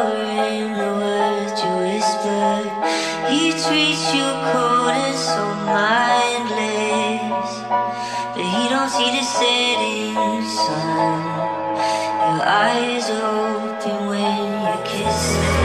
devouring the words you whisper. He treats you cold and so mindless, but he don't see the setting sun. Your eyes are open when you kiss him.